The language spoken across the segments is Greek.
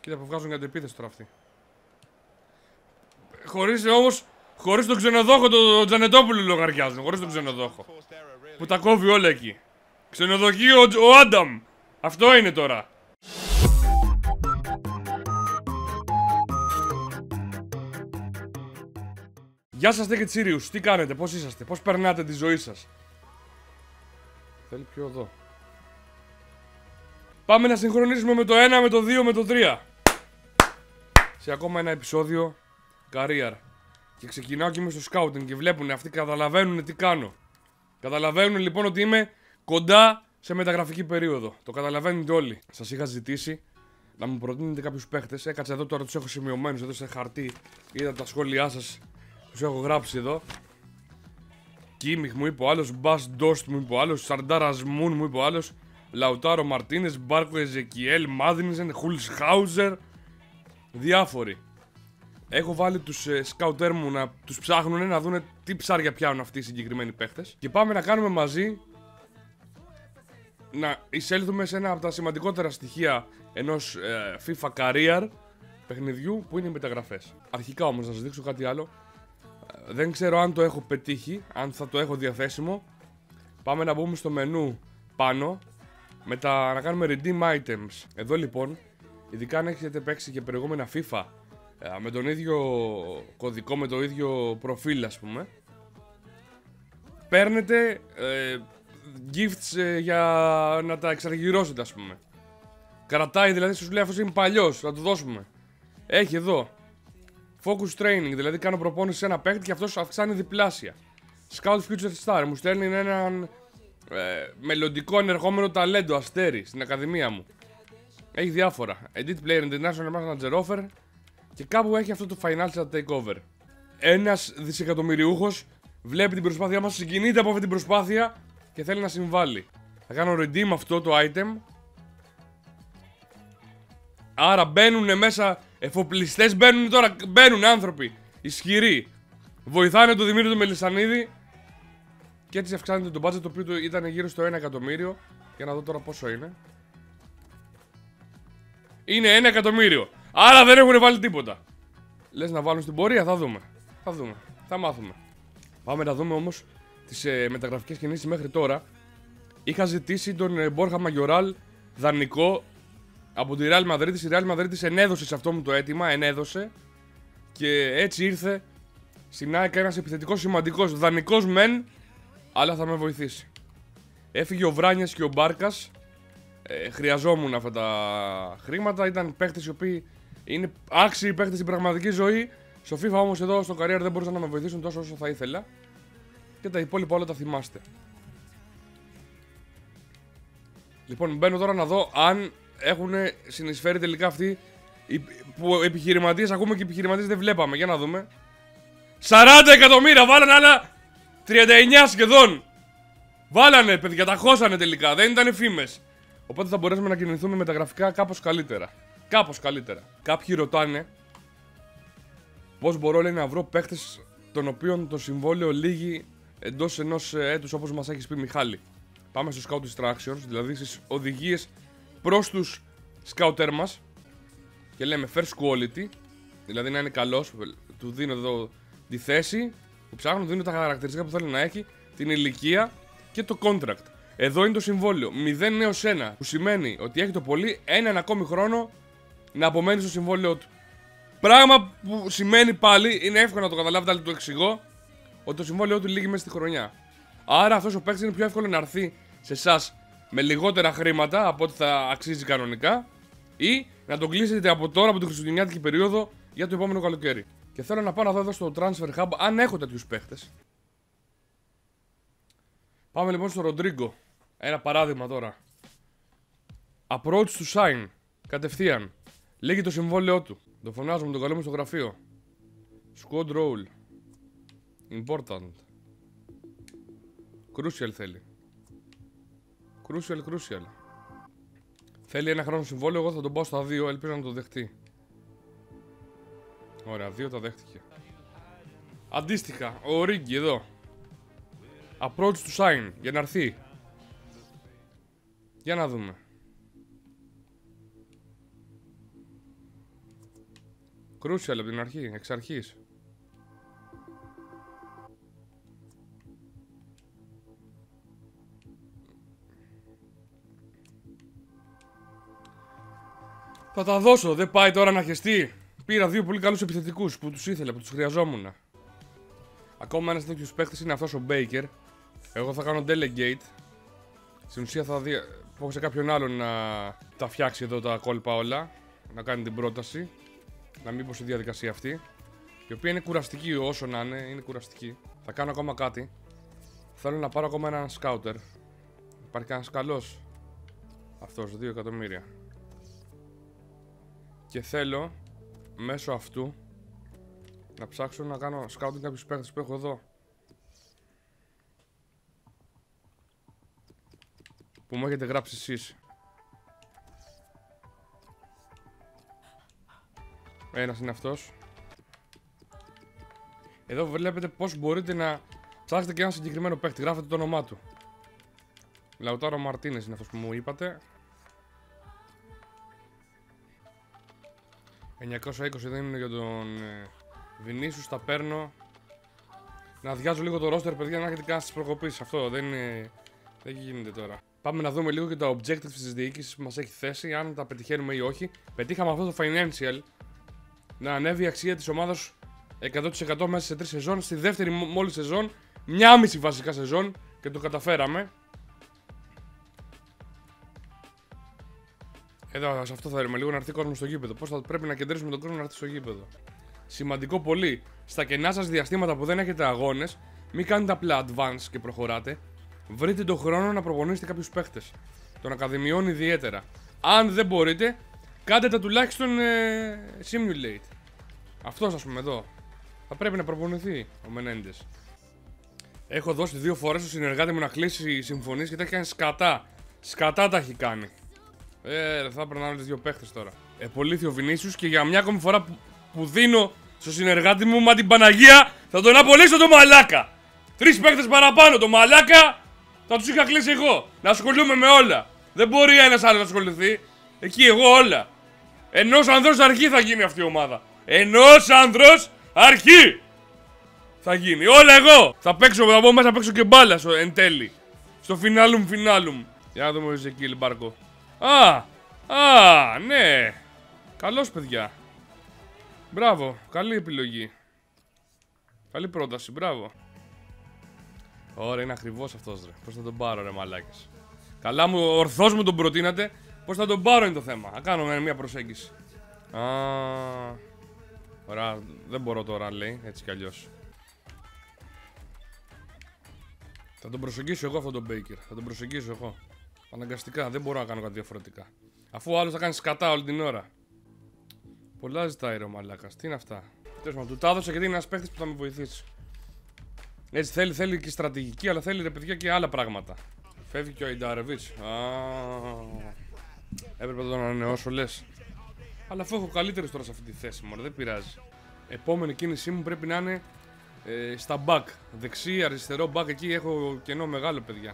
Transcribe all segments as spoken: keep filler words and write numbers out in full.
Κοίτα που βγάζουν για την επίθεση τώρα αυτοί. Χωρίς όμως, χωρίς τον ξενοδόχο, τον Τζανετόπουλο λογαριάζουν. Χωρίς τον ξενοδόχο. Που τα κόβει όλα εκεί. Ξενοδοχείο ο Άνταμ. Αυτό είναι τώρα. Γεια σας και Τσίριους, τι κάνετε, πώς είσαστε, πώς περνάτε τη ζωή σας. Θέλει πιο εδώ. Πάμε να συγχρονίσουμε με το ένα, με το δύο, με το τρία. Σε ακόμα ένα επεισόδιο Career. Και ξεκινάω και είμαι στο scouting και βλέπουν αυτοί, καταλαβαίνουν τι κάνω. Καταλαβαίνουν λοιπόν ότι είμαι κοντά σε μεταγραφική περίοδο. Το καταλαβαίνετε όλοι. Σας είχα ζητήσει να μου προτείνετε κάποιους παίχτες. Έκατσα εδώ τώρα, τους έχω σημειωμένους εδώ σε χαρτί. Είδα τα σχόλιά σας. Τους έχω γράψει εδώ. Κίμιχ μου είπε ο άλλος, Μπας Ντόστ μου είπε ο άλλος, Σαρντάρας Μουν μου είπε ο άλλος, Λαουτάρο Μαρτίνες, Μπάρκο Εζεκιέλ, Μάδινιζεν, Χουλσχάουζερ. Διάφοροι. Έχω βάλει τους ε, σκάουτέρ μου να τους ψάχνουν, να δουν τι ψάρια πιάνουν αυτοί οι συγκεκριμένοι παίχτες. Και πάμε να κάνουμε μαζί, να εισέλθουμε σε ένα από τα σημαντικότερα στοιχεία ενός ε, FIFA Career παιχνιδιού, που είναι οι μεταγραφές. Αρχικά όμως να σας δείξω κάτι άλλο. Δεν ξέρω αν το έχω πετύχει, αν θα το έχω διαθέσιμο. Πάμε να μπούμε στο μενού πάνω, με τα, να κάνουμε redeem items. Εδώ λοιπόν, ειδικά αν έχετε παίξει και προηγούμενα FIFA με τον ίδιο κωδικό, με το ίδιο προφίλ ας πούμε, παίρνετε ε, gifts ε, για να τα εξαργυρώσετε ας πούμε. Κρατάει δηλαδή, σου λέει αυτός είναι παλιός, θα του δώσουμε. Έχει εδώ Focus Training, δηλαδή κάνω προπόνηση σε ένα παίκτη και αυτός αυξάνει διπλάσια. Scout Future Star, μου στέλνει έναν ε, μελλοντικό ενεργόμενο ταλέντο, αστέρι, στην ακαδημία μου. Έχει διάφορα. Edit Player International Manager Offer και κάπου έχει αυτό το Financial Takeover. Ένας δισεκατομμυριούχος βλέπει την προσπάθειά μας, συγκινείται από αυτή την προσπάθεια και θέλει να συμβάλλει. Θα κάνω redeem αυτό το item. Άρα μπαίνουν μέσα εφοπλιστές, μπαίνουν τώρα, μπαίνουν άνθρωποι ισχυροί. Βοηθάνε τον Δημήτρη του Μελισσανίδη και έτσι αυξάνεται το budget, το οποίο ήταν γύρω στο ένα εκατομμύριο. Για να δω τώρα πόσο είναι. Είναι ένα εκατομμύριο. Άρα δεν έχουν βάλει τίποτα. Λες να βάλουν στην πορεία, θα δούμε. Θα δούμε, θα μάθουμε. Πάμε να δούμε όμως τις ε, μεταγραφικές κινήσεις μέχρι τώρα. Είχα ζητήσει τον ε, Μπόρχα Μαγιοράλ δανεικό από τη Real Madrid. Η Real Madrid ενέδωσε σε αυτό μου το αίτημα, ενέδωσε. Και έτσι ήρθε στην ΑΕΚ ένας επιθετικός σημαντικός, δανεικός μεν, αλλά θα με βοηθήσει. Έφυγε ο Βράνιας και ο Μπάρκας. Ε, χρειαζόμουν αυτά τα χρήματα. Ήταν παίχτες οι οποίοι είναι άξιοι παίχτες στην πραγματική ζωή. Στο FIFA όμως εδώ στο Career δεν μπορούσαν να με βοηθήσουν τόσο όσο θα ήθελα. Και τα υπόλοιπα όλα τα θυμάστε. Λοιπόν, μπαίνω τώρα να δω αν έχουν συνεισφέρει τελικά αυτοί που επιχειρηματίες ακούμε και επιχειρηματίες δεν βλέπαμε. Για να δούμε. σαράντα εκατομμύρια! Βάλανε άλλα τριάντα εννιά σχεδόν! Βάλανε παιδιά, τα χώσανε τελικά, δεν ήταν φήμες. Οπότε θα μπορέσουμε να κινηθούμε μεταγραφικά κάπως καλύτερα. Κάπως καλύτερα. Κάποιοι ρωτάνε πώς μπορώ, λέει, να βρω παίχτες των οποίων το συμβόλαιο λύγει εντός ενός έτους, όπως μας έχεις πει Μιχάλη. Πάμε στο Scout Instructions, δηλαδή στις οδηγίες προς τους σκάουτερ μας και λέμε first quality, δηλαδή να είναι καλός, του δίνω εδώ τη θέση που ψάχνω, του δίνω τα χαρακτηριστικά που θέλει να έχει, την ηλικία και το contract. Εδώ είναι το συμβόλαιο μηδέν έως ένα, που σημαίνει ότι έχει το πολύ έναν ακόμη χρόνο να απομένει στο συμβόλαιό του. Πράγμα που σημαίνει πάλι, είναι εύκολο να το καταλάβετε, αλλά το εξηγώ, ότι το συμβόλαιό του λύγει μέσα στη χρονιά. Άρα αυτός ο παίκτης είναι πιο εύκολο να έρθει σε εσάς με λιγότερα χρήματα από ό,τι θα αξίζει κανονικά, ή να τον κλείσετε από τώρα, από την χριστουγεννιάτικη περίοδο, για το επόμενο καλοκαίρι. Και θέλω να πάω να δω εδώ στο Transfer Hub αν έχω τέτοιους παίχτες. Πάμε λοιπόν στο Ροντρίγκο. Ένα παράδειγμα τώρα. Approach to sign. Κατευθείαν. Λέγει το συμβόλαιό του. Το φωνάζουμε, τον καλούμε στο γραφείο. Squad role. Important. Crucial θέλει. Crucial, crucial. Θέλει ένα χρόνο συμβόλαιο, εγώ θα τον πάω στα δύο, ελπίζω να το δεχτεί. Ωραία, δύο τα δέχτηκε. Αντίστοιχα, ο Ρίγκι εδώ. Approach to sign, για να έρθει. Για να δούμε. Crucial από την αρχή, εξ αρχής. Θα τα δώσω, δεν πάει τώρα να χεστεί. Πήρα δύο πολύ καλούς επιθετικούς που τους ήθελα, που τους χρειαζόμουν. Ακόμα ένας τέτοιος παίχτης είναι αυτός ο Baker. Εγώ θα κάνω delegate. Στην ουσία θα δει... πω σε κάποιον άλλον να τα φτιάξει εδώ τα κόλπα όλα. Να κάνει την πρόταση. Να μην πω στη διαδικασία αυτή. Η οποία είναι κουραστική όσο να είναι, είναι κουραστική. Θα κάνω ακόμα κάτι. Θέλω να πάρω ακόμα έναν σκάουτερ. Υπάρχει κανένας καλός. Αυτός, δύο εκατομμύρια. Και θέλω μέσω αυτού να ψάξω να κάνω σκάουτινγκ κάποιους παίχτες που έχω εδώ. Που μου έχετε γράψει εσείς. Ένας είναι αυτός. Εδώ βλέπετε πως μπορείτε να ψάξετε και ένα συγκεκριμένο παίχτη. Γράφετε το όνομά του. Λαουτάρο Μαρτίνες είναι αυτός που μου είπατε. εννιακόσια είκοσι δεν είναι για τον ε, Βινίσιους, τα παίρνω. Να αδειάζω λίγο το roster, παιδιά, να έχετε κάνει στις προκοπήσεις. Αυτό δεν είναι... δεν γίνεται τώρα. Πάμε να δούμε λίγο και τα objectives της διοίκησης που μας έχει θέσει, αν τα πετυχαίνουμε ή όχι. Πετύχαμε αυτό το financial, να ανέβει η αξία της ομάδας εκατό τοις εκατό μέσα σε τρεις σεζόν. Στη δεύτερη μόλις σεζόν, μια μισή βασικά σεζόν, και το καταφέραμε. Εδώ, σε αυτό θα έρθουμε λίγο να έρθει κόσμο στο γήπεδο. Πώς θα πρέπει να κεντρήσουμε τον κόσμο να έρθει στο γήπεδο. Σημαντικό πολύ. Στα κενά σας διαστήματα που δεν έχετε αγώνες, μην κάνετε απλά advance και προχωράτε. Βρείτε τον χρόνο να προπονήσετε κάποιους παίχτες. Των ακαδημιών ιδιαίτερα. Αν δεν μπορείτε, κάντε τα τουλάχιστον ε, simulate. Αυτός, ας πούμε, εδώ. Θα πρέπει να προπονηθεί ο Μενέντες. Έχω δώσει δύο φορές στο συνεργάτη μου να κλείσει συμφωνίες και τα έχει κάνει σκατά. Σκατά τα έχει κάνει. Ε, θα έπαιρνα άλλες δύο παίχτες τώρα. Επολύθη ο Βινίσιους και για μια ακόμη φορά που, που δίνω στο συνεργάτη μου, μα την Παναγία, θα τον απολύσω το μαλάκα. Τρεις παίχτες παραπάνω, το μαλάκα θα τους είχα κλείσει εγώ. Να ασχολούμαι με όλα. Δεν μπορεί ένας άλλος να ασχοληθεί. Εκεί εγώ όλα. Ενός ανδρός αρχή θα γίνει αυτή η ομάδα. Ενός ανδρός αρχή θα γίνει. Όλα εγώ. Θα παίξω, θα μπω μέσα, θα παίξω και μπάλα στο, εν τέλει. Στο φινάλουμ φινάλουμ. Για να δούμε ο Ζεκίλ Μπάρκο. Α, α, ναι. Καλός, παιδιά. Μπράβο, καλή επιλογή. Καλή πρόταση, μπράβο. Ωραία, είναι ακριβώς αυτός, ρε. Πώς θα τον πάρω, ρε μαλάκες. Καλά μου, ορθώς μου τον προτείνατε. Πώς θα τον πάρω είναι το θέμα. Να κάνω μια προσέγγιση. Α, ωραία, δεν μπορώ τώρα, λέει, έτσι κι αλλιώς. Θα τον προσεγγίσω εγώ αυτόν τον Baker. Θα τον προσεγγίσω εγώ. Αναγκαστικά, δεν μπορώ να κάνω κάτι διαφορετικά. Αφού ο άλλος θα κάνει σκατά όλη την ώρα. Πολλά ζητάει, ρε ο μαλάκας. Τι είναι αυτά. Τέλος πάντων, του τα έδωσα γιατί είναι ένας παίκτης που θα με βοηθήσει. Έτσι θέλει, θέλει και στρατηγική, αλλά θέλει, ρε παιδιά, και άλλα πράγματα. Φεύγει και ο Αϊντάρεβιτς. Έπρεπε να τον ανανεώσω, λες. Αλλά αφού έχω καλύτερους τώρα σε αυτή τη θέση, μωρέ, δεν πειράζει. Επόμενη κίνησή μου πρέπει να είναι ε, στα back. Δεξί, αριστερό back, εκεί έχω κενό μεγάλο, παιδιά.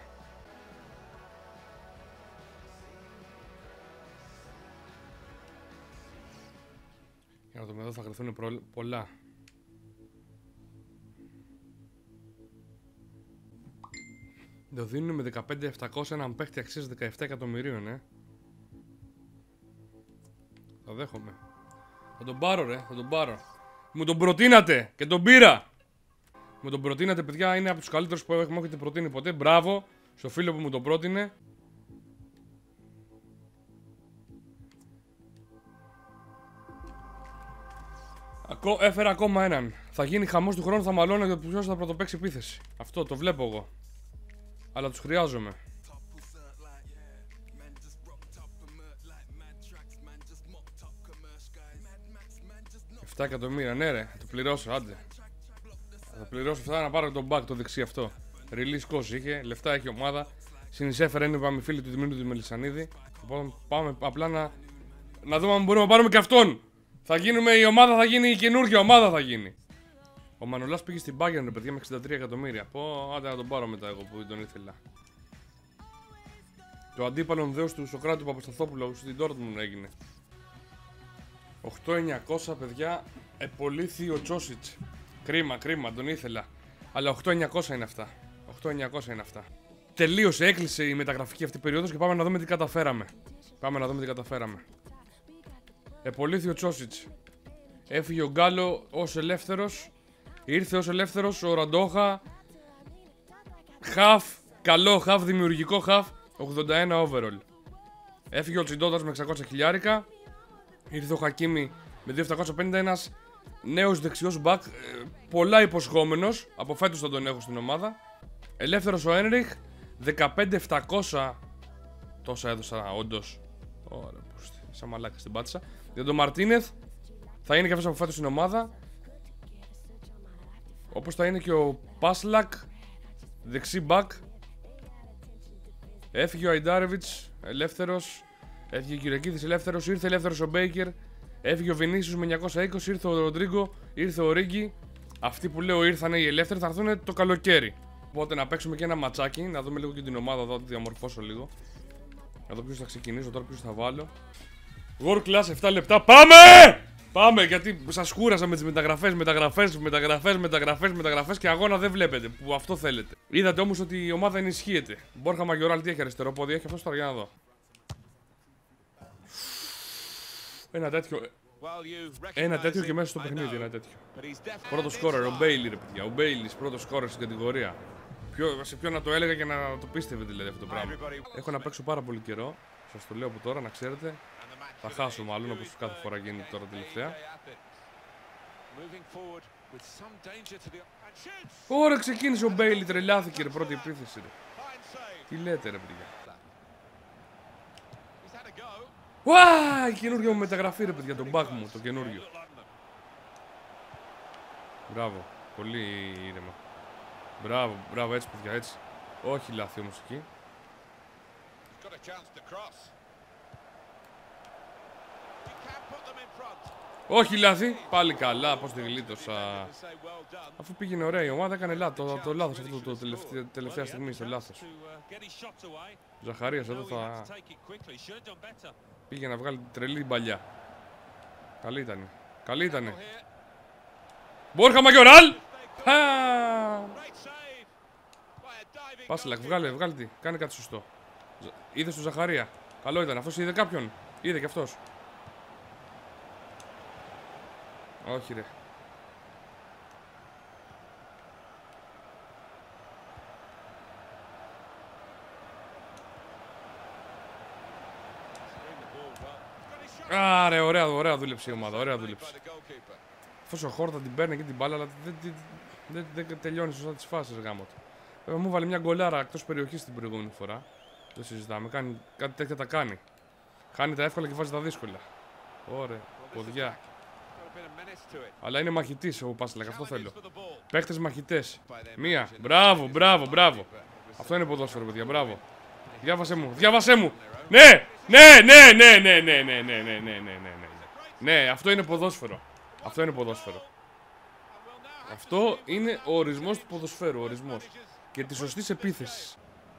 Για να δούμε, εδώ θα χρειαστούν πολλά. Το δίνουν με δεκαπέντε χιλιάδες επτακόσια έναν παίχτη αξίας δεκαεπτά εκατομμυρίων, ε. Θα δέχομαι. Θα τον πάρω, ρε, θα τον πάρω. Μου τον προτείνατε και τον πήρα. Μου τον προτείνατε, παιδιά, είναι από τους καλύτερους που μου έχετε προτείνει ποτέ. Μπράβο στο φίλο που μου τον πρότεινε. Έφερα ακόμα έναν. Θα γίνει χαμός του χρόνου, θα μαλώνω για ποιος θα πρωτοπαίξει επίθεση. Αυτό το βλέπω εγώ. Αλλά τους χρειάζομαι. επτά εκατομμύρια, ναι ρε, θα το πληρώσω, άντε. Θα πληρώσω αυτά να πάρω τον back το δεξί αυτό. Release cost είχε, λεφτά έχει ομάδα. Συνεισέφερε, είναι πάμε φίλοι του Δημήτρου του Μελισσανίδη. Οπότε πάμε απλά να, να δούμε αν μπορούμε να πάρουμε και αυτόν. Θα γίνουμε, η ομάδα θα γίνει, η καινούργια ομάδα θα γίνει. Ο Μανολάς πήγε στην Bayern, ρε παιδιά, με εξήντα τρία εκατομμύρια. Πω, άντε να τον πάρω μετά εγώ που δεν τον ήθελα. Το αντίπαλον δέος του Σοκράτη Παπασταθόπουλου στην Dortmund έγινε. οκτώ εννιακόσια παιδιά. Επολύθη ο Τσόσιτς. Κρίμα, κρίμα, τον ήθελα. Αλλά οκτώ εννιακόσια είναι αυτά. οκτώ εννιακόσια είναι αυτά. Τελείωσε, έκλεισε η μεταγραφική αυτή περίοδος και πάμε να δούμε τι καταφέραμε. Πάμε να δούμε τι καταφέραμε. Επολύθη ο Τσόσιτς. Έφυγε ο Γκάλο ως ελεύθερος. Ήρθε ως ελεύθερος ο Ραντόχα. Χαφ. Καλό χαφ, δημιουργικό χαφ. ογδόντα ένα overall. Έφυγε ο Τσιντότας με εξακόσια χιλιάρικα. Ήρθε ο Χακίμι με δύο χιλιάδες επτακόσια πενήντα. Ένας νέος δεξιός μπακ. Ε, πολλά υποσχόμενος. Από φέτος θα τον έχω στην ομάδα. Ελεύθερος ο Ένριχ. δεκαπέντε χιλιάδες επτακόσια. Τόσα έδωσα όντως. Ωραία, σαν μαλάκα στην πάτησα. Για τον Μαρτίνεθ. Θα είναι και αυτός από φέτος στην ομάδα. Όπως θα είναι και ο Πάσλακ. Δεξί μπακ. Έφυγε ο Αϊντάρεβιτς. Ελεύθερος. Έφυγε ο Κυριακίδης ελεύθερος. Ήρθε ελεύθερος ο Μπέικερ. Έφυγε ο Βινίσιους με εννιακόσια είκοσι. Ήρθε ο Ροντρίγκο. Ήρθε ο Ρίγκι. Αυτοί που λέω ήρθανε οι ελεύθεροι θα έρθουν το καλοκαίρι. Οπότε να παίξουμε και ένα ματσάκι. Να δούμε λίγο και την ομάδα εδώ. Να τη διαμορφώσω λίγο. Να δω ποιος θα ξεκινήσω τώρα, ποιος θα βάλω. World Class επτά λεπτά. Πάμε! Πάμε, γιατί σας κούρασα με τις μεταγραφές, μεταγραφές, μεταγραφές, μεταγραφές, μεταγραφές και αγώνα δεν βλέπετε. Που αυτό θέλετε. Είδατε όμως ότι η ομάδα ενισχύεται. Μπόρχα Μαγιοράλ τι έχει αριστερό πόδι, έχει αυτό τώρα για να δω. Ένα τέτοιο. Ένα τέτοιο και μέσα στο παιχνίδι, ένα τέτοιο. Πρώτο σκόρερ, ο Μπέιλι ρε παιδιά. Ο Μπέιλι, πρώτο σκόρερ στην κατηγορία. Ποιο, σε ποιον να το έλεγα και να το πίστευε δηλαδή αυτό το πράγμα. Έχω να παίξω πάρα πολύ καιρό. Σας το λέω από τώρα να ξέρετε. Θα χάσω μάλλον όπως κάθε φορά γίνεται τώρα τελευταία. Ωραία, ξεκίνησε ο Μπέιλι, τρελάθηκε ρε πρώτη επίθεση ρε. Τι λέτε ρε παιδιά. Ουά, η καινούργια μου μεταγραφή ρε παιδιά, τον μπακ μου, το καινούργιο. Μπράβο, πολύ ήρεμα. Μπράβο, μπράβο, έτσι παιδιά, έτσι. Όχι λάθη όμως εκεί. Όχι λάθη, πάλι καλά, πώς τη γλίτωσα. Αφού πήγαινε ωραία η ομάδα, έκανε λάθος, το, το λάθος αυτό το τελευταία, τελευταία στιγμή, το λάθος. Ο Ζαχαρίας εδώ θα πήγε να βγάλει τρελή μπαλιά. Καλή ήτανε, καλή ήτανε. Μπόρχα Μαγιοράλ! Πάσλακ, βγάλε, βγάλε τι, κάνε κάτι σωστό. Είδες τον Ζαχαρία, καλό ήταν, αυτός είδε κάποιον, είδε και αυτός. Όχι ρε. Άρε, ωραία, ωραία δούλεψε η ομάδα, ωραία δούλεψε. Αυτός ο Χόρτα την παίρνει και την μπάλα, αλλά δεν, δεν, δεν, δεν τελειώνει σωστά τις φάσεις γάμο του. Βέβαια μου βάλε μια γκολάρα εκτός περιοχής την προηγούμενη φορά. Δεν συζητάμε, κάνει, κάτι τέτοια τα κάνει. Χάνει τα εύκολα και βάζει τα δύσκολα. Ωραία, ποδιά. Αλλά είναι μαχητής ο Πάσλακ, αυτό θέλω. Παίχτες μαχητές. Μία. Μπράβο, μπράβο, μπράβο. Αυτό είναι ποδόσφαιρο, παιδιά, μπράβο. Διάβασέ μου, διάβασέ μου. Ναι, ναι, ναι, ναι, ναι, ναι, ναι, ναι, ναι, ναι, ναι, ναι. Ναι, αυτό είναι ποδόσφαιρο. Αυτό είναι ποδόσφαιρο. Αυτό είναι ο ορισμός του ποδοσφαίρου, ο ορισμός. Και της σωστής επίθεσης.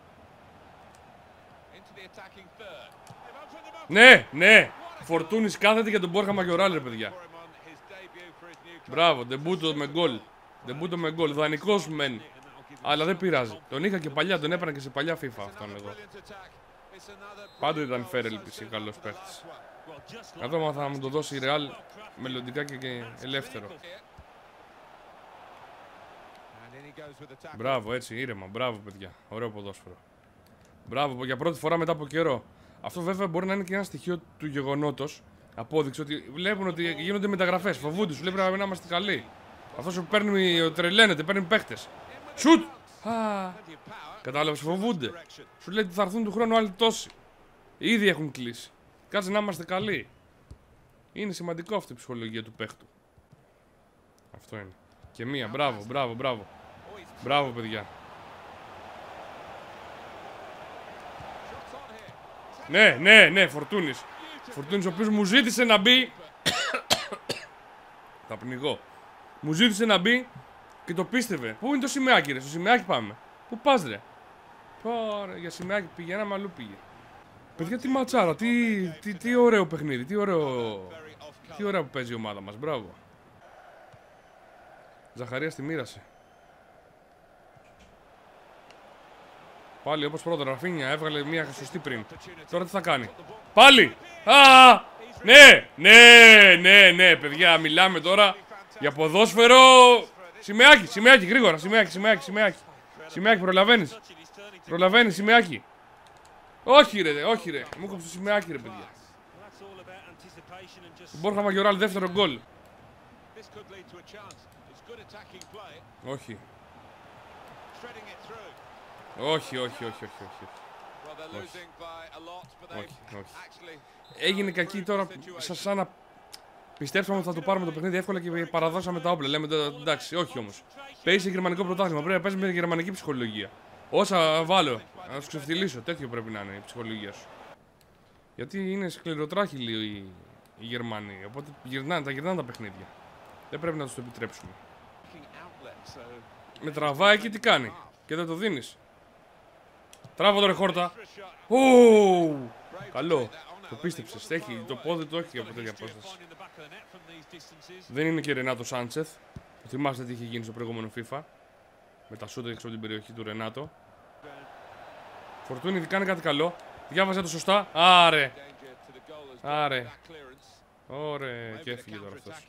Ναι, ναι. Φορτούνης κάθεται για τον Μπόρχα Μαγιοράλ, ρε παιδιά. Μπράβο, ντεμπούτο με γκολ. Ντεμπούτο με γκολ. Δανεικός μεν. Αλλά δεν πειράζει. Τον είχα και παλιά, τον έπαιρνα και σε παλιά FIFA αυτόν εδώ. Πάντοτε ήταν fair ελπίση, καλός παίχτης. Να δω αν θα μου το δώσει η Real μελλοντικά και, και ελεύθερο. Μπράβο, έτσι, ήρεμα. Μπράβο, παιδιά. Ωραίο ποδόσφαιρο. Μπράβο, για πρώτη φορά μετά από καιρό. Αυτό βέβαια μπορεί να είναι και ένα στοιχείο του γεγονότος. Απόδειξη ότι βλέπουν ότι γίνονται μεταγραφές. Φοβούνται, σου λέει πρέπει να είμαστε καλοί. Αυτός που παίρνει, τρελαίνεται, παίρνει παίχτες. Σουτ! Κατάλαβες, φοβούνται. Σου λέει ότι θα έρθουν του χρόνου άλλοι τόσοι. Ήδη έχουν κλείσει. Κάτσε να είμαστε καλοί. Είναι σημαντικό αυτή η ψυχολογία του παίχτου. Αυτό είναι. Και μία, μπράβο, μπράβο, μπράβο. Μπράβο, παιδιά. Ναι, ναι, ναι, Φορτούνης. Φορτούνης ο οποίος μου ζήτησε να μπει. Θα πνιγώ. Μου ζήτησε να μπει και το πίστευε. Πού είναι το Σιμεάκι, ρε? Στο Σιμεάκι πάμε. Πού πας, ρε? Ωραία, για Σιμεάκι πηγαίναμε, αλλού πήγε. Παιδιά, τι ματσάρα, τι, τι, τι ωραίο παιχνίδι, τι ωραίο. Τι ωραία που παίζει η ομάδα μας, μπράβο. Ζαχαρίας τη μοίρασε. Πάλι όπως πρώτα, Ραφίνια έβγαλε μια σωστή πριν. Τώρα τι θα κάνει? Πάλι! Α! Ναι! Ναι! Ναι! Ναι! Παιδιά, μιλάμε τώρα για ποδόσφαιρο. Σημαίακι, σημαίακι, γρήγορα. Σημαίακι, σημαίακι, σημαίακι. Σημαίακι, προλαβαίνεις. Προλαβαίνεις, σημαίακι. Όχι ρε, όχι ρε. Μου κόψε το σημαίακι ρε παιδιά. Μπόρχα Μαγιοράλ, δεύτερο γκολ. Όχι. Όχι, όχι, όχι, όχι, όχι. Όχι, όχι. Έγινε κακή τώρα, σαν, σαν να πιστέψαμε ότι θα το πάρουμε το παιχνίδι εύκολα και παραδώσαμε τα όπλα. Λέμε εντάξει, όχι όμως. Παίζει σε γερμανικό πρωτάθλημα, πρέπει να παίζει με γερμανική ψυχολογία. Όσα βάλω, να του ξεφτυλίσω, τέτοιο πρέπει να είναι η ψυχολογία σου. Γιατί είναι σκληροτράχυλοι οι, οι Γερμανοί, οπότε γυρνάνε, τα γυρνάνε τα παιχνίδια. Δεν πρέπει να του το επιτρέψουμε. Με τραβάει και τι κάνει, και δεν το δίνεις. Τράβω τώρα χόρτα. Ου! Καλό. Το πίστεψες. Έχει το πόδι του, όχι από τέτοια απόσταση. Δεν είναι και Ρενάτο Σάντσεθ. Θυμάστε τι είχε γίνει στο προηγούμενο FIFA. Με τα σούτα έξω από την περιοχή του Ρενάτο. Φορτούνι κάνει κάτι καλό. Διάβαζε το σωστά. Άρε. Άρε. Ωραία. Και έφυγε τώρα αυτός.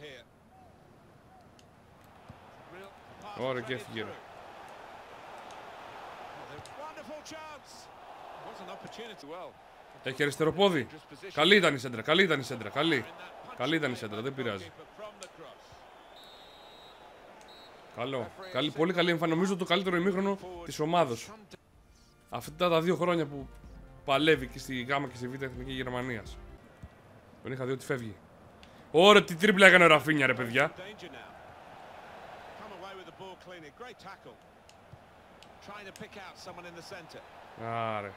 Ωραία και έφυγε ρε. Έχει αριστερό πόδι. Καλή ήταν η σέντρα, καλή ήταν η σέντρα, καλή. Καλή ήταν η σέντρα, δεν πειράζει. Καλό. Καλή, πολύ καλή εμφάνιση. Νομίζω το καλύτερο ημίχρονο της ομάδος. Αυτά τα δύο χρόνια που παλεύει και στη Γάμα και στη Β' Εθνική Γερμανίας. Τον είχα δει ότι φεύγει. Ωραία, τι τρίπλα έκανε ο Ραφίνια ρε παιδιά. Άρε.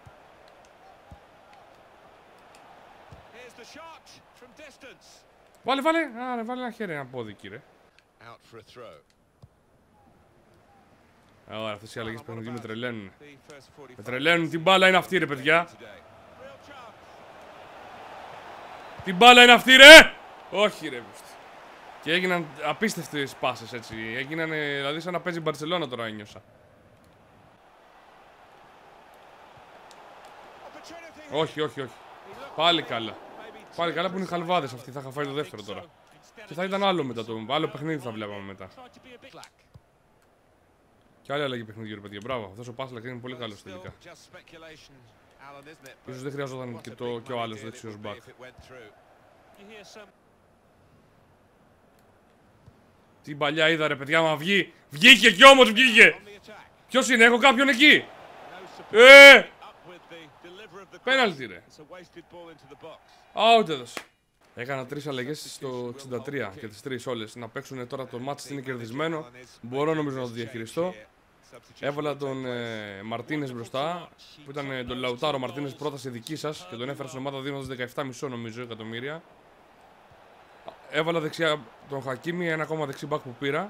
Βάλε, βάλε, άρε, βάλε ένα χέρι, ένα πόδι, κύριε. Ωραία, αυτές οι αλλαγές παιχνιδιού με τρελαίνουν. Με τρελαίνουν, την μπάλα είναι αυτή ρε παιδιά. Την μπάλα είναι αυτή ρε. Όχι ρε. Και έγιναν απίστευτες πάσες έτσι. Έγιναν δηλαδή σαν να παίζει η Μπαρσελόνα τώρα ένιωσα. Όχι, όχι, όχι. Πάλι καλά. Πάλι καλά που είναι οι χαλβάδες αυτοί. Θα είχα φάει το δεύτερο τώρα. Και θα ήταν άλλο μετά το. Άλλο παιχνίδι θα βλέπαμε μετά. Και άλλη αλλαγή παιχνιδιού ρε παιδιά. Μπράβο. Αυτός ο Πάσλακ είναι πολύ καλός τελικά. Ίσως δεν χρειαζόταν και, το, και ο άλλος δεξιός μπακ. Τι παλιά είδα ρε παιδιά, μα βγει. Βγήκε κι όμως βγήκε. Ποιος είναι, έχω κάποιον εκεί. Ε! Πέναλτι ρε. Out έδωσε. Έκανα τρεις αλλαγές στο εξήντα τρία και τις τρεις όλες. Να παίξουν τώρα το μάτς είναι κερδισμένο. Μπορώ νομίζω να το διαχειριστώ. Έβαλα τον ε, Μαρτίνες μπροστά. Που ήταν ε, τον Λαουτάρο Μαρτίνες πρόταση δική σας. Και τον έφερα στην ομάδα δίνοντας δεκαεπτά κόμμα πέντε νομίζω εκατομμύρια. Έβαλα δεξιά τον Χακίμι, ένα ακόμα δεξί μπακ που πήρα.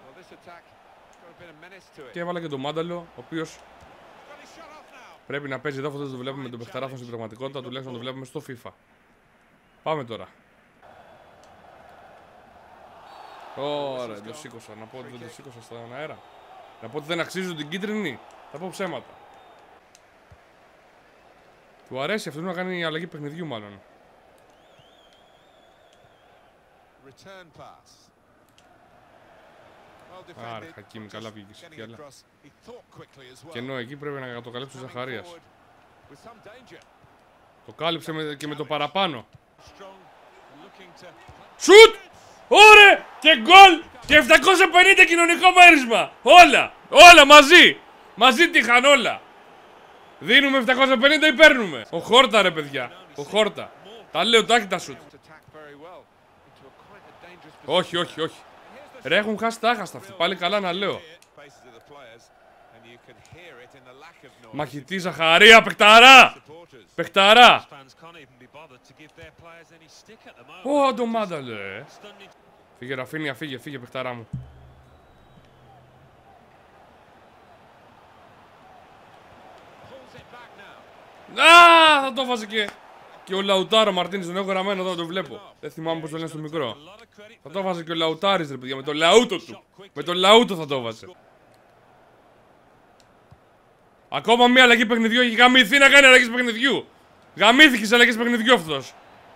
Και έβαλα και τον Μάνταλο, ο οποίος πρέπει να παίζει εδώ, αυτό δεν το βλέπουμε με τον παιχταράθο στην πραγματικότητα, τουλάχιστον το βλέπουμε στο FIFA. Πάμε τώρα. Ωραία, δεν το σήκωσα. Να πω ότι δεν το σήκωσα στον αέρα. Να πω ότι δεν αξίζω την κίτρινη. Θα πω ψέματα. Του αρέσει αυτό να κάνει αλλαγή παιχνιδιού μάλλον. Άρα, Χακίμι, καλά βγήκε σε φιάλα. Και ενώ εκεί πρέπει να το καλύψει ο Ζαχαρίας. Το κάλυψε με, και με το παραπάνω. Σουτ! Ωραία! Και γκολ! Και επτακόσια πενήντα κοινωνικό μέρισμα! Όλα! Όλα μαζί! Μαζί τύχαν όλα! Δίνουμε επτακόσια πενήντα ή παίρνουμε! Ο Χόρτα ρε παιδιά! Ο Χόρτα! Τα λέω, τα έχει τα σουτ! Όχι, όχι, όχι. Ρε έχουν χάσει τα άχαστα αυτοί. Πάλι καλά να λέω. Μαχητή Ζαχαρία, παιχταρά! Παιχταρά! Ω, το Μάνταλε. Φύγε Ραφίνια, φύγε, φύγε παιχταρά μου. Α, θα το βάζει και. Και ο Λαουτάρο Μαρτίνες, τον έχω γραμμένο εδώ, το βλέπω. Δεν θυμάμαι πώς το λένε στο μικρό. Θα το βάζει και ο Λαουτάρης, ρε παιδιά, με το λαούτο του. Με το λαούτο θα το βάζει. Ακόμα μία αλλαγή παιχνιδιού, έχει γαμηθεί να κάνει αλλαγή παιχνιδιού. Γαμήθηκε σε αλλαγή παιχνιδιού αυτός.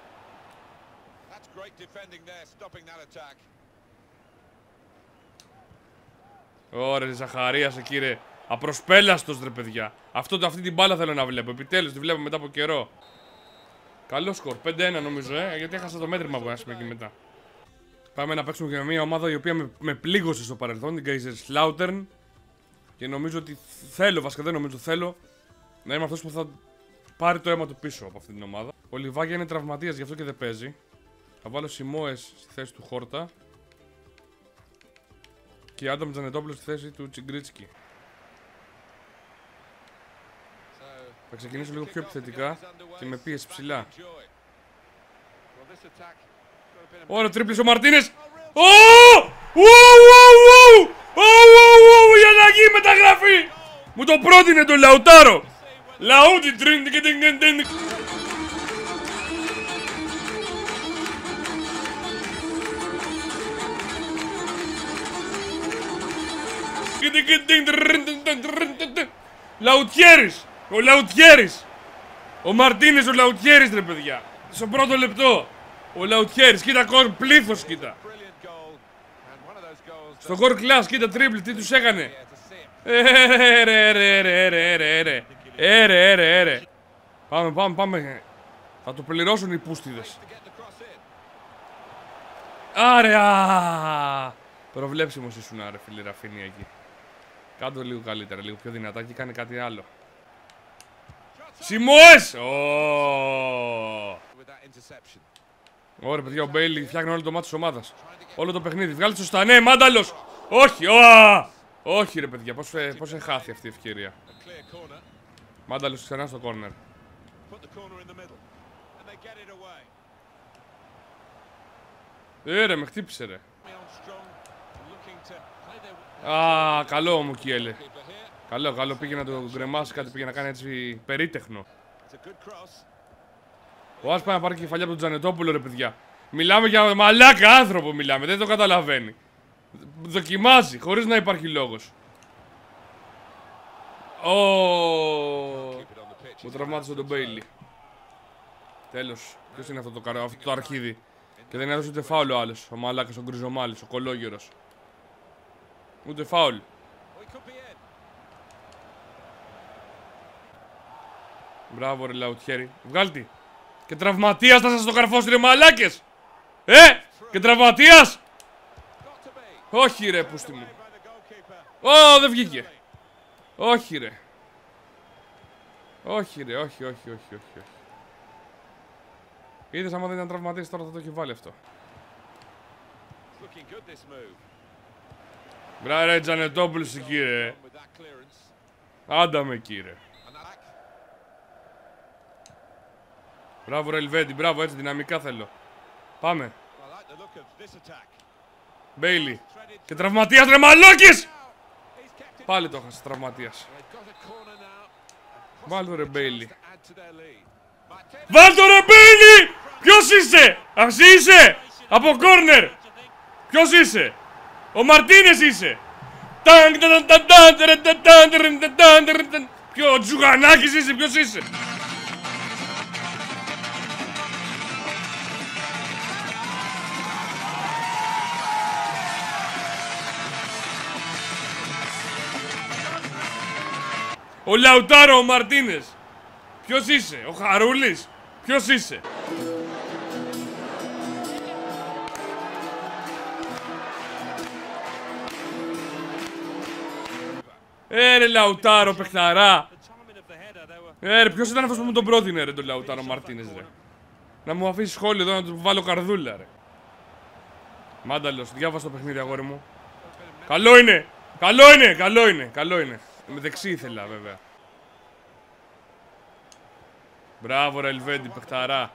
Ωραία, Ζαχαρίας εκεί ρε. Απροσπέλαστος ρε παιδιά. Αυτό, αυτή την μπάλα θέλω να βλέπω. Επιτέλους τη βλέπω μετά από καιρό. Καλό σκορ. πέντε ένα νομίζω, ε, γιατί έχασα το μέτρημα που άσχημα εκεί μετά. Πάμε να παίξουμε και με μια ομάδα η οποία με, με πλήγωσε στο παρελθόν, την Kaiserslautern. Και νομίζω ότι θέλω, βασικά δεν νομίζω, θέλω να είμαι αυτός που θα πάρει το αίμα του πίσω από αυτή την ομάδα. Ο Λιβάγια είναι τραυματίας, γι' αυτό και δεν παίζει. Θα βάλω Σιμόες στη θέση του Χόρτα. Και Άνταμ Τζανετόπουλος στη θέση του Τσιγκρίτσκι. Θα ξεκινήσω λίγο πιο επιθετικά και με πίεση ψηλά. Ωραία, τρίπλης ο Μαρτίνες. Ω! Η αλλαγή μεταγραφή! Μου το πρότεινε το Λαουτάρο. Λαούτι τρίν και την την. Λαουτιέρης! Ο Λαουτιέρης! Ο Μαρτίνες ο Λαουτιέρης ρε παιδιά! Στο πρώτο λεπτό! Ο Λαουτιέρης, κοίτα κορ, πλήθος κοίτα! Στο κορ κλάς, κοίτα τρίπλη, τι τους έκανε! Ερε ρε ρε ρε ρε ρε ρε Ερε ρε ρε. Πάμε πάμε πάμε. Θα το πληρώσουν οι πούστιδες. Άρε α! Προβλέψιμος ήσουν άρε φίλε Ραφίνια εκεί. Κάντο λίγο καλύτερα, λίγο πιο δυνατά και κάνε κάτι άλλο. Σιμόες! Ωραία παιδιά, ο Μπέιλι φτιάχνει όλο το μάτι της ομάδας. Όλο το παιχνίδι, βγάλει σωστά, ναι, μάνταλος! Όχι, ωα! Όχι ρε παιδιά, πώς, πώς έχάθη αυτή η ευκαιρία. Μάνταλος ξανά στο κόρνερ. Ε ρε, με χτύπησε ρε. Α, καλό ο Μουκιέλε. Καλό, καλό, πήγε να το γκρεμάσει κάτι, πήγε να κάνει έτσι περίτεχνο. Ο Άς πάει να πάρει κεφαλιά από τον Τζανετόπουλο ρε παιδιά. Μιλάμε για μαλάκα άνθρωπο μιλάμε, δεν το καταλαβαίνει. Δοκιμάζει, χωρίς να υπάρχει λόγος. Ω, μου τραυμάτισε τον Μπέιλι. Τέλος, ποιος είναι αυτό το, καρό, αυτό το αρχίδι. Και δεν έδωσε ούτε φάουλ ο άλλος, ο μαλάκας, ο γκριζομάλης, ο κολόγερος. Ούτε φάουλ. Μπράβο ρε Λαουτιέρη. Βγάλτη. Και τραυματίας θα σας το καρφώσει ρε μαλάκες. Ε! Και τραυματίας. Όχι ρε πούστη μου. Ω, δεν βγήκε. Όχι ρε. Όχι ρε, όχι, όχι, όχι, όχι, όχι. Είδες άμα δεν ήταν τραυματίας τώρα θα το έχει βάλει αυτό. Μπράβο ρε Τζανετόπουλος εκεί ρε. Άντα με εκεί ρε. Μπράβο ρε Ελβέντι, μπράβο έτσι δυναμικά θέλω. Πάμε. Μπέιλι. Και τραυματίας ρε μαλόκης. Πάλι το έχασε τραυματίας. Βάλ' το ρε Μπέιλι. Βάλ' το ρε Μπέιλι. Ποιος είσαι? Αυτή είσαι. Από κόρνερ. Ποιος είσαι? Ο Μαρτίνες είσαι. Ποιο, ο Τζουγανάκης είσαι, ποιος είσαι? Ο Λαουτάρο, ο Μαρτίνες. Ποιος είσαι? Ο Χαρούλης. Ποιος είσαι? Ε ρε Λαουτάρο, παιχταρά. Ε ρε, ποιος ήταν αυτός που μου τον πρότεινε ρε τον Λαουτάρο Μαρτίνες ρε. Να μου αφήσει σχόλιο εδώ να του βάλω καρδούλα ρε. Μάνταλος, διάβασα το παιχνίδι αγόρι μου. Καλό είναι, καλό είναι, καλό είναι, καλό είναι. Με δεξί ήθελα βέβαια. Μπράβο ρε Ελβέντι, παιχταρά.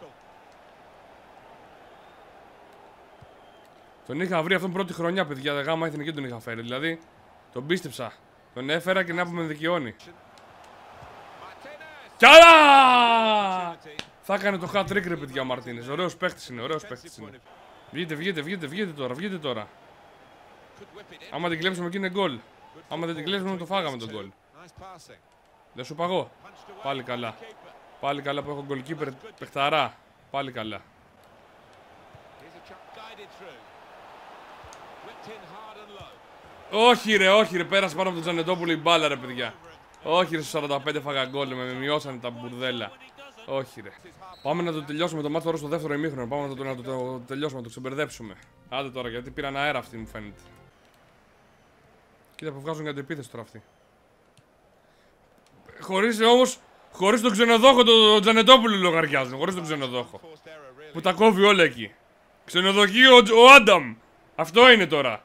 Τον είχα βρει αυτόν πρώτη χρονιά παιδιά, γάμα εθνική τον είχα φέρει. Δηλαδή τον πίστεψα. Τον έφερα και να που με δικαιώνει. Κι άλλα! Θα έκανε το hat-trick ρε παιδιά ο Μαρτίνες. Ωραίος παίχτης είναι, ωραίος παίχτης είναι. Βγείτε, βγείτε, βγείτε, βγείτε τώρα, βγείτε τώρα. Άμα την κλέψουμε εκεί είναι γκολ. Άμα δεν την κλέψουμε το φάγαμε τον γκολ. Δεν σου παγώ. Πάλι καλά. Πάλι καλά που έχω goalkeeper παιχταρά. Πάλι καλά. Όχι ρε, όχι ρε, πέρασε πάνω από τον Τζανετόπουλο η μπάλα ρε παιδιά. Όχι ρε, στους σαράντα πέντε φάγα γκολ, με μειώσανε τα μπουρδέλα. Όχι ρε. Πάμε να το τελειώσουμε το μάτι τώρα στο δεύτερο ημίχρονο. Πάμε να το, να το, το τελειώσουμε, να το ξεμπερδέψουμε. Άντε τώρα, γιατί πήραν αέρα αυτοί μου φαίνεται. Κοίτα που βγάζουν για την επίθεση τώρα αυτοί. Χωρίς όμως, χωρίς τον ξενοδόχο, τον Τζανετόπουλο λογαριάζουν. Χωρίς τον ξενοδόχο. Που τα κόβει όλα εκεί. Ξενοδοχείο ο, ο Άνταμ. Αυτό είναι τώρα.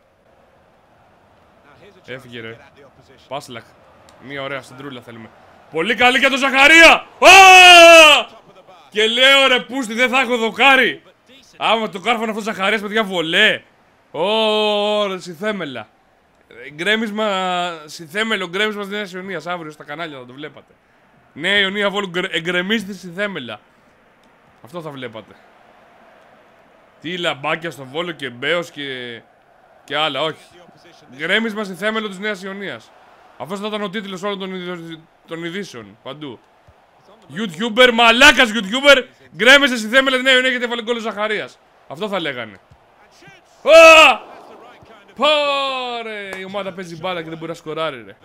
Έφυγε ρε. Πάσλακ. Μία ωραία συντρούλα θέλουμε. Πολύ καλή για τον Ζαχαρία! Oh! Και λέω ρε πούστη, δεν θα έχω δοκάρι. Άμα το κάρφωνε αυτό ο Ζαχαρίας, παιδιά, βολέ. Ω, συθέμελα. Γκρέμισμα, συθέμελο, γκρέμισμα της Νέας Ιωνίας. Αύριο στα κανάλια θα το βλέπατε. Νέα Ιωνία Βόλου, εγκρεμίστη συθέμελα. Αυτό θα βλέπατε. Τι λαμπάκια στο Βόλο και Μπέος και, και άλλα, όχι. Γκρέμισμα συθέμελο της Νέας Ιωνίας. Αυτός θα ήταν ο τίτλος όλων των, ειδη... των ειδήσεων, παντού. YouTuber, μαλάκας YouTuber, γκρέμισε στη θέμελα τη Νέα Ιωνία γιατί έβαλε γκολ ο Ζαχαρίας. Αυτό θα λέγανε. Α! Πάρε! Η ομάδα παίζει μπάλα και δεν μπορεί να σκοράρει ρε.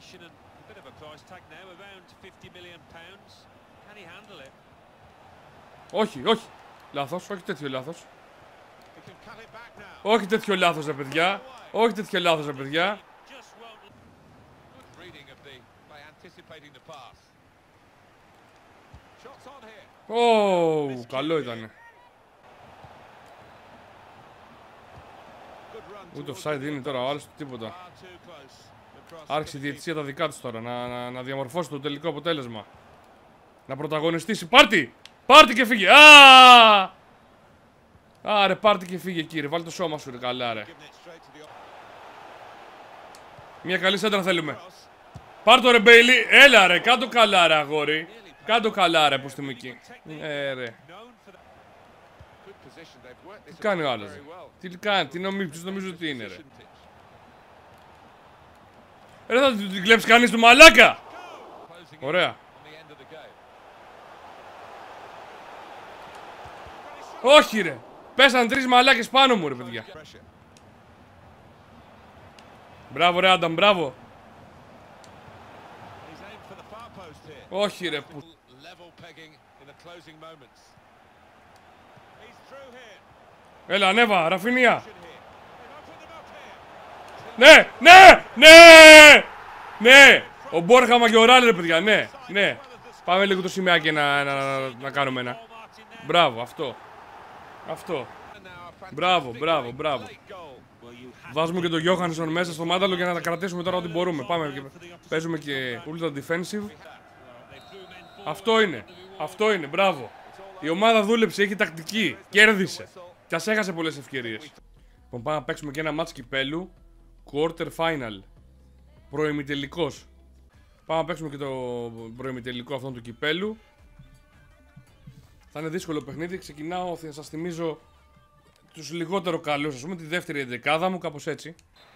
Όχι, όχι. Λάθος, όχι τέτοιο λάθος. Όχι τέτοιο λάθος ρε παιδιά. Όχι τέτοιο λάθος ρε παιδιά. Ω, καλό ήτανε. Ούτε offside είναι τώρα ο άλλος, τίποτα. Άρχισε η διαιτησία τα δικά της τώρα, να, να, να διαμορφώσει το τελικό αποτέλεσμα. Να πρωταγωνιστήσει. Πάρτι! Πάρτι και φύγε! Α! Άρε, πάρτι και φύγε κύριε, βάλει το σώμα σου ρε, καλά ρε. Μια καλή σέντρα θέλουμε. Πάρ' το ρε Μπέιλι, έλα ρε, κάτω καλά ρε αγόρι. Κάτω καλά ρε, πως είμαι εκεί. Ε ρε. Τι κάνει ο άλλος ρε. Τι κάνει, τι νομίζει, ποιος νομίζω ότι είναι ρε. Ρε θα την κλέψει κανείς του μαλάκα. Ωραία. Όχι ρε. Πέσαν τρεις μαλάκες πάνω μου ρε παιδιά. Μπράβο ρε Άνταμ, μπράβο. Όχι ρε που... Έλα ανέβα, Ραφίνια. Ναι, ναι, ναι, ναι. Ο Μπόρχαμα και ο Ράλε ρε παιδιά, ναι, ναι. Πάμε λίγο το σημαίακι να, να, να, να κάνουμε ένα. Μπράβο, αυτό. Αυτό. Μπράβο, μπράβο, μπράβο. Βάζουμε και τον Γιώχανσον μέσα στο μάνταλο για να τα κρατήσουμε τώρα ό,τι μπορούμε. Πάμε και παίζουμε και ultra defensive. Αυτό είναι. Αυτό είναι. Μπράβο. Η ομάδα δούλεψε, έχει τακτική. Κέρδισε. Κι ας έχασε πολλές ευκαιρίες. Λοιπόν, πάμε να παίξουμε και ένα μάτς κυπέλου. Quarter final. Προημιτελικός. Πάμε να παίξουμε και το προημιτελικό αυτόν του κυπέλου. Θα είναι δύσκολο παιχνίδι. Ξεκινάω, θα σας θυμίζω τους λιγότερο καλούς, ας πούμε, τη δεύτερη εντεκάδα μου, κάπως έτσι.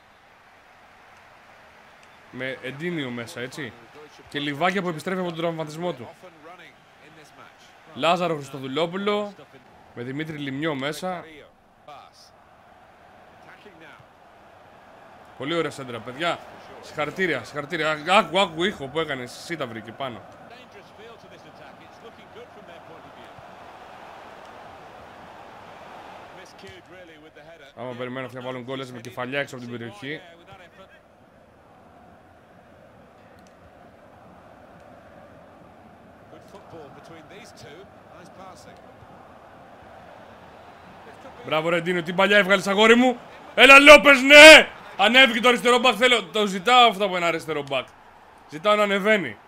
Με Εντίνιο μέσα, έτσι. Και Λιβάκια που επιστρέφει από τον τραυματισμό του. Λάζαρο Χριστοδουλόπουλο. Με Δημήτρη Λιμιό μέσα. Πολύ ωραία σέντρα, παιδιά. Συγχαρητήρια, συγχαρητήρια. Άκου, άκου ήχο που έκανε. Εσύ τα βρήκε πάνω. Άμα περιμένω αυτοί να βάλουν γκόλες με κεφαλιά έξω από την περιοχή. Μπράβο ρε Ντίνο, τι παλιά έβγαλες αγόρι μου. Έλα Λόπες, ναι! Ανέβηκε το αριστερό μπακ, θέλω. Το ζητάω αυτό από ένα αριστερό μπακ. Ζητάω να ανεβαίνει.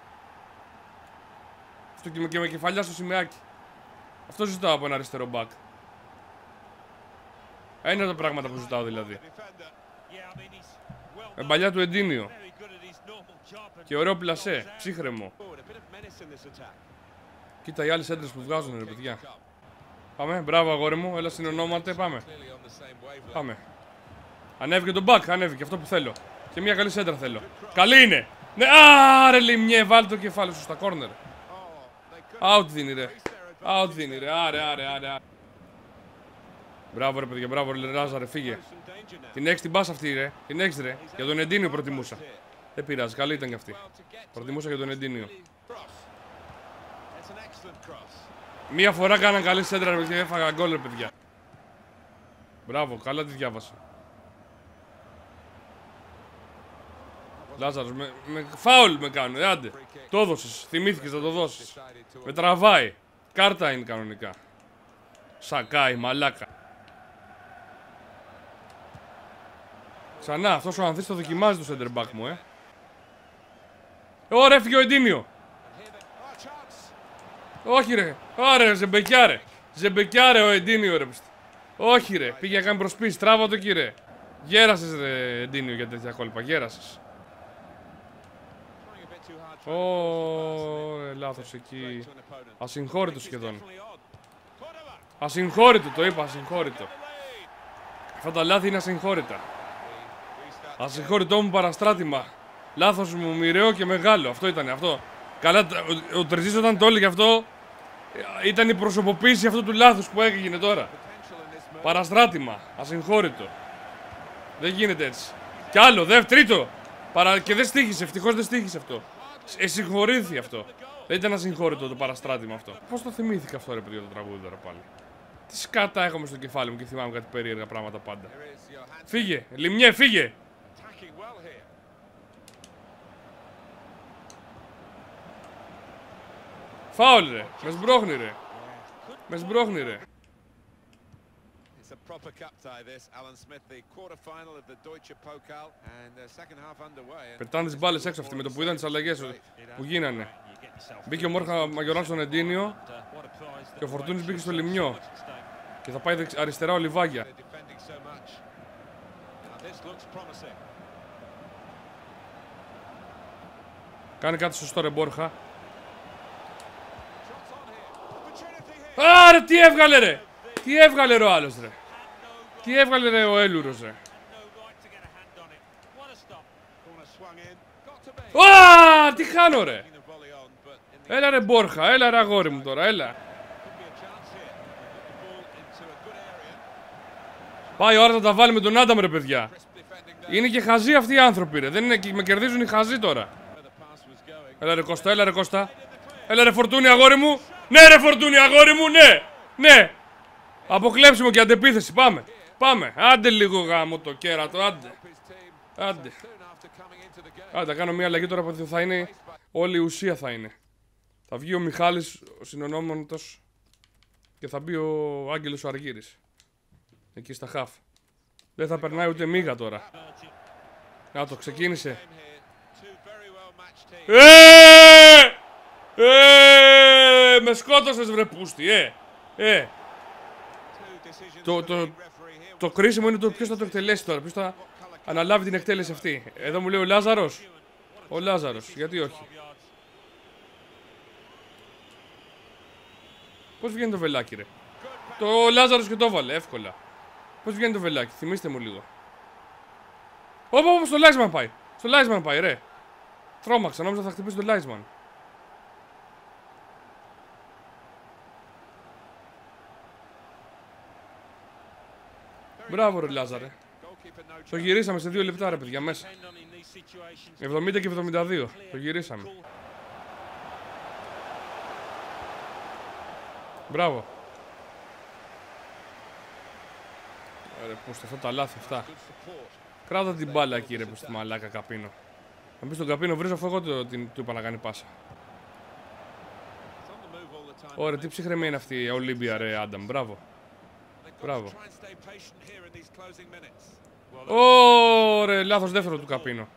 Αυτό και με, και με κεφαλιά στο σημαίακι. Αυτό ζητάω από ένα αριστερό μπακ. Είναι τα πράγματα που ζητάω δηλαδή. Με παλιά του Εντίνιο. Και ωραίο πλασέ, ψύχρεμο. Κοίτα οι άλλοι έντρες που βγάζουν, ρε παιδιά. Πάμε, μπράβο αγόρι μου, έλα συνονόματε, πάμε. Πάμε. Ανέβηκε τον μπακ, ανέβηκε αυτό που θέλω. Και μια καλή σέντρα θέλω. Καλή είναι! Ναι, άρε Λιμιέ, βάλει το κεφάλι σου στα κόρνερ. Out δίνει ρε. Out δίνει ρε, άρε, άρε, άρε. Μπράβο ρε παιδιά, μπράβο ρε Λάζαρε, φύγε. Την έχεις την πάσα αυτή ρε, την έχεις ρε. Για τον Εντίνιο προτιμούσα. Δεν πειράζει, καλή ήταν κι αυτή. Προτιμούσα για τον Εντίνιο. Μία φορά κάναν καλή σέντρα ρε παιδιά, έφαγα γκολ ρε παιδιά. Μπράβο, καλά τη διάβασα. Λάζαρος, με, με φάουλ με κάνουν, άντε. Το έδωσες, θυμήθηκες να το δώσεις. Με τραβάει. Κάρτα είναι κανονικά. Σακάει, μαλάκα. Ξανά, αυτός ο Ανθής το δοκιμάζει το center back μου, ε. Ωραία, έφυγε ο Εντίνιο. Όχι ρε, ωραία, ζεμπεκιά ρε. Ζεμπεκιά ρε ο Εντίνιο ρε. Όχι ρε, πήγε να κάνει προσπίση, τράβα το κύριε. Γέρασες ρε Εντίνιο για τέτοια κόλπα, γέρασες. Ω, λάθος εκεί. Ασυγχώρητο σχεδόν. Ασυγχώρητο, το είπα, ασυγχώρητο. Αυτά τα λάθη είναι ασυγχώρητα. Ασυγχώρητό μου παραστράτημα. Λάθος μου μοιραίο και μεγάλο. Αυτό ήταν αυτό. Καλά, ο, ο Τερζής όταν το έλεγε αυτό, ήταν η προσωποποίηση αυτού του λάθους που έγινε τώρα. Παραστράτημα. Ασυγχώρητο. Δεν γίνεται έτσι. Κι άλλο, δε, τρίτο. Παρα... Και δεν στοίχησε, ευτυχώς δεν στοίχησε αυτό. Εσυγχωρήθη αυτό. Δεν ήταν ασυγχώρητο το παραστράτημα αυτό. Πώς το θυμήθηκα αυτό ρε παιδιά το τραγούδι τώρα πάλι. Τι σκάτα έχουμε στο κεφάλι μου και θυμάμαι κάτι περίεργα πράγματα πάντα. Φύγε, Λιμιέ, φύγε! Φάουλ ρε, με σμπρώχνει ρε. Με σμπρώχνει ρε. Πετάνε τις μπάλες έξω αυτοί με το που είδαν τις αλλαγές που γίνανε. Μπήκε ο Μόρχα Μαγιοράν στον Εντίνιο και ο Φορτούνης μπήκε στο Λιμιό. Και θα πάει αριστερά ο Λιβάγια. Κάνει κάτι σωστό ρε Μπόρχα. Άρε τι έβγαλε ρε! Τι έβγαλε ρε ο άλλος ρε! Τι έβγαλε ρε ο Έλουρος ρε! Ω, τι χάνω ρε! Έλα ρε Μπόρχα, έλα ρε αγόρι μου τώρα, έλα! Πάει η ώρα να τα βάλει με τον Άνταμ ρε παιδιά! Είναι και χαζοί αυτοί οι άνθρωποι ρε, δεν είναι και με κερδίζουν οι χαζοί τώρα! Έλα ρε Κώστα, έλα ρε Κώστα! Έλα ρε Φορτούνη αγόρι μου! Ναι ρε Φορτούνη αγόρι μου, ναι! Ναι! Αποκλέψιμο και αντεπίθεση, πάμε! Πάμε! Άντε λίγο γάμο το κέρατο, άντε! Άντε! Άντε, κάνω μια αλλαγή τώρα που θα είναι όλη η ουσία θα είναι. Θα βγει ο Μιχάλης, ο συνονόμοντος και θα μπει ο Άγγελος ο Αργύρης. Εκεί στα χαφ. Δεν θα περνάει ούτε μίγα τώρα. Να το ξεκίνησε. Ε! Ε! Με σκότωσες βρε πούστη, ε! Ε! Το, το, το κρίσιμο είναι το ποιος θα το εκτελέσει τώρα, ποιος θα αναλάβει την εκτέλεση αυτή. Εδώ μου λέει ο Λάζαρος. Ο Λάζαρος, γιατί όχι. Πώς βγαίνει το βελάκι ρε? Το Λάζαρος και το έβαλε, εύκολα. Πώς βγαίνει το βελάκι, θυμίστε μου λίγο. Ωπα, ωπα, στο Λάισμαν πάει. Στο Λάισμαν πάει ρε. Τρόμαξα, νόμιζα θα χτυπήσει το Λάισμαν. Μπράβο ρε Λάζαρε. Το γυρίσαμε σε δύο λεπτά ρε παιδιά μέσα. εβδομήντα και εβδομήντα δύο. Το γυρίσαμε. Μπράβο. Ρε πούστε αυτά τα λάθη αυτά. Κράτα την μπάλα εκεί ρε πούστε μαλάκα Καπίνο. Να πεις τον Καπίνο βρίζω αφού εγώ του είπα να κάνει πάσα. Ωραία, τι ψυχρεμή είναι αυτή η Ολύμπια ρε Άνταμ, μπράβο. Μπράβο. Ωραία, λάθος δεύτερο του Καπίνο.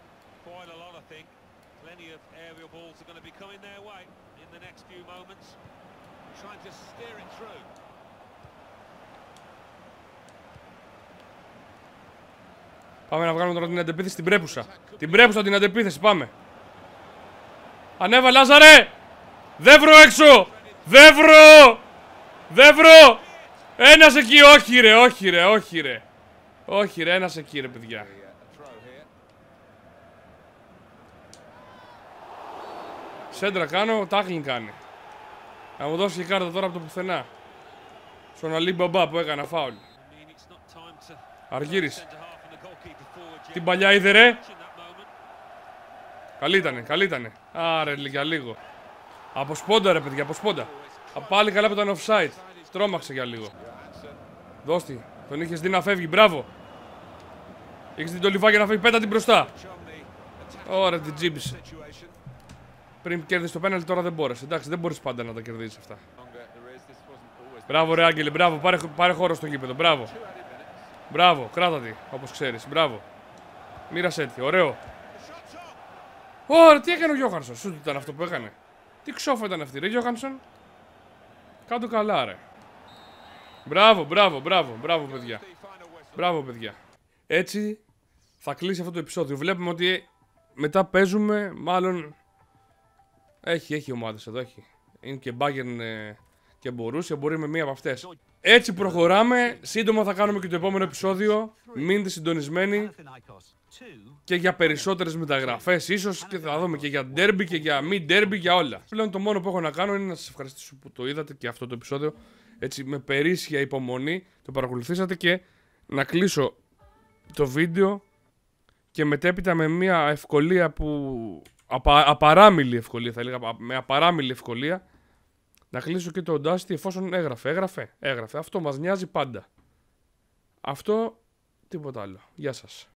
Πάμε να βγάλουμε τώρα την αντεπίθεση στην πρέπουσα. Την πρέπουσα την αντεπίθεση, πάμε. Ανέβα Λάζαρε! Δεύρο έξω! Δεν βρω! Δεν βρω! Ένας εκεί, όχι ρε, όχι ρε, όχι ρε. Όχι ρε, ένας εκεί ρε παιδιά. Σέντρα κάνω, τάκλιν κάνει. Θα μου δώσει η κάρτα τώρα από το πουθενά. Στον Αλή Μπαμπά που έκανα φάουλ. Αργύρης. Την παλιά είδε ρε. Καλή ήτανε, καλή ήτανε. Άρε για λίγο. Από σπόντα ρε παιδιά, από σπόντα. Πάλι καλά που ήταν offside. Τρόμαξε για λίγο. Δώστη, τον είχες δει να φεύγει, μπράβο. Είχες δει το λιβάκι να φεύγει, πέτα την μπροστά. Ωραία, την τζίμπησε. Πριν κέρδισε το πέναλτι, τώρα δεν μπόρεσε. Εντάξει, δεν μπορείς πάντα να τα κερδίσεις αυτά. Μπράβο ρε Άγγελε, μπράβο, πάρε, πάρε χώρο στο γήπεδο, μπράβο. Μπράβο, κράτα τη, όπως ξέρεις, μπράβο. Μοίρασε τη, ωραίο. Ωραία, τι έκανε ο Γιώχανσον, σου ήταν αυτό που έκανε. Τι ξόφα ήταν αυτή, ρε Γιώχανσον. Κάντο καλά ρε. Μπράβο, μπράβο, μπράβο, μπράβο παιδιά. Μπράβο παιδιά. Έτσι θα κλείσει αυτό το επεισόδιο. Βλέπουμε ότι μετά παίζουμε, μάλλον... Έχει, έχει ομάδες εδώ, έχει. Είναι και Bayern ε, και Borussia, μπορεί με μία από αυτές. Έτσι προχωράμε, σύντομα θα κάνουμε και το επόμενο επεισόδιο. Μείνετε συντονισμένοι και για περισσότερες μεταγραφές. Ίσως και θα δούμε και για derby και για μη derby, για όλα. Πλέον το μόνο που έχω να κάνω είναι να σας ευχαριστήσω που το είδατε και αυτό το επεισόδιο. Έτσι με περίσσια υπομονή το παρακολουθήσατε και να κλείσω το βίντεο και μετέπειτα με μια ευκολία που... Απα, απαράμιλη ευκολία θα έλεγα, με απαράμιλη ευκολία να κλείσω και το Audacity εφόσον έγραφε, έγραφε, έγραφε. Αυτό μας νοιάζει πάντα. Αυτό, τίποτα άλλο. Γεια σας.